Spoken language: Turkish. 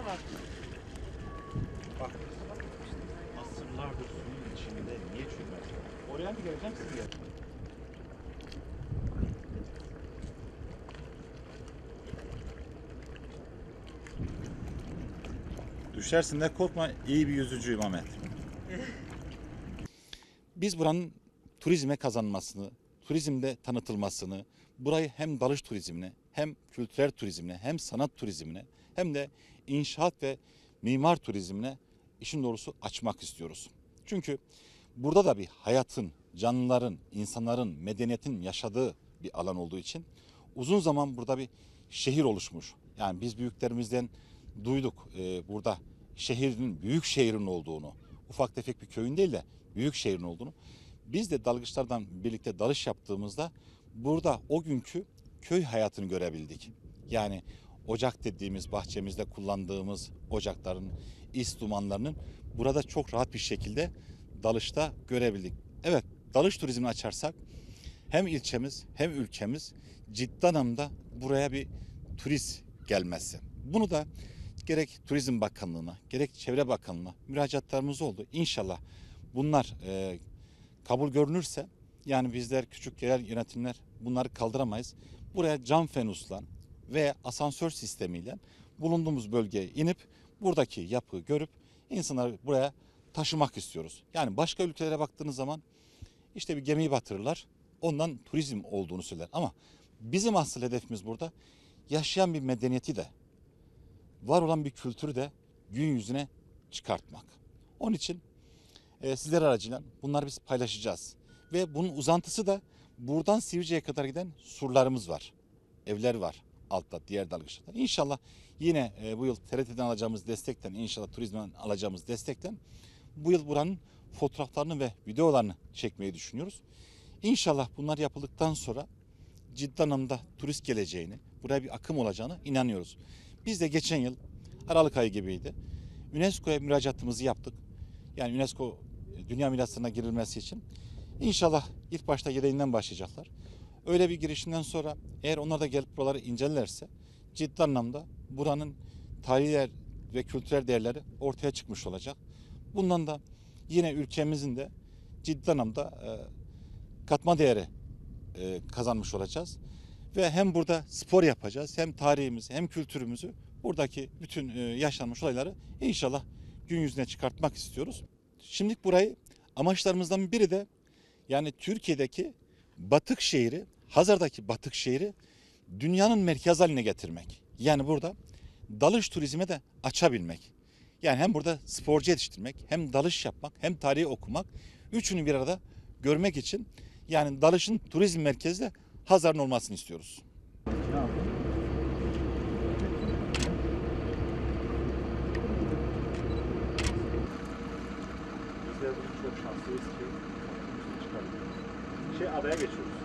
var. Bak. Asırlardır suyun içinde niye çürümez? Oraya mı geleceğim siz ya? Düşersin de korkma, iyi bir yüzücüyüm Ahmet. Biz buranın turizme kazanmasını, turizmde tanıtılmasını, burayı hem dalış turizmine, hem kültürel turizmine, hem sanat turizmine, hem de inşaat ve mimar turizmine işin doğrusu açmak istiyoruz. Çünkü burada da bir hayatın, canlıların, insanların, medeniyetin yaşadığı bir alan olduğu için uzun zaman burada bir şehir oluşmuş. Yani biz büyüklerimizden duyduk burada şehrin, büyük şehrin olduğunu, ufak tefek bir köyün değil de büyük şehrin olduğunu. Biz de dalgıçlardan birlikte dalış yaptığımızda burada o günkü köy hayatını görebildik. Yani ocak dediğimiz bahçemizde kullandığımız ocakların is dumanlarının burada çok rahat bir şekilde dalışta görebildik. Evet, dalış turizmini açarsak hem ilçemiz hem ülkemiz ciddi anlamda buraya bir turist gelmesi. Bunu da gerek Turizm Bakanlığı'na gerek Çevre Bakanlığı'na müracaatlarımız oldu. İnşallah bunlar kabul görünürse, yani bizler küçük yerel yönetimler bunları kaldıramayız. Buraya cam fenusla ve asansör sistemiyle bulunduğumuz bölgeye inip buradaki yapıyı görüp insanları buraya taşımak istiyoruz. Yani başka ülkelere baktığınız zaman işte bir gemiyi batırırlar, ondan turizm olduğunu söyler. Ama bizim asıl hedefimiz burada yaşayan bir medeniyeti de, var olan bir kültürü de gün yüzüne çıkartmak. Onun için sizler aracıyla bunları biz paylaşacağız. Ve bunun uzantısı da buradan Sivrice'ye kadar giden surlarımız var. Evler var altta, diğer dalgıçlardan. İnşallah yine bu yıl TRT'den alacağımız destekten, inşallah turizmden alacağımız destekten bu yıl buranın fotoğraflarını ve videolarını çekmeyi düşünüyoruz. İnşallah bunlar yapıldıktan sonra ciddi anlamda turist geleceğini, buraya bir akım olacağını inanıyoruz. Biz de geçen yıl Aralık ayı gibiydi, UNESCO'ya müracaatımızı yaptık. Yani UNESCO Dünya Mirası'na girilmesi için. İnşallah ilk başta yedeğinden başlayacaklar. Öyle bir girişinden sonra eğer onlar da gelip buraları incelerse ciddi anlamda buranın tarihi ve kültürel değerleri ortaya çıkmış olacak. Bundan da yine ülkemizin de ciddi anlamda katma değeri kazanmış olacağız. Ve hem burada spor yapacağız, hem tarihimizi hem kültürümüzü, buradaki bütün yaşanmış olayları inşallah gün yüzüne çıkartmak istiyoruz. Şimdilik burayı, amaçlarımızdan biri de yani Türkiye'deki batık şehri, Hazar'daki batık şehri dünyanın merkez haline getirmek. Yani burada dalış turizme de açabilmek. Yani hem burada sporcu yetiştirmek, hem dalış yapmak, hem tarihi okumak, üçünü bir arada görmek için yani dalışın turizm merkezi de Hazar'ın olmasını istiyoruz. Bizler bugün çok şanslıyız ki adaya geçiyoruz.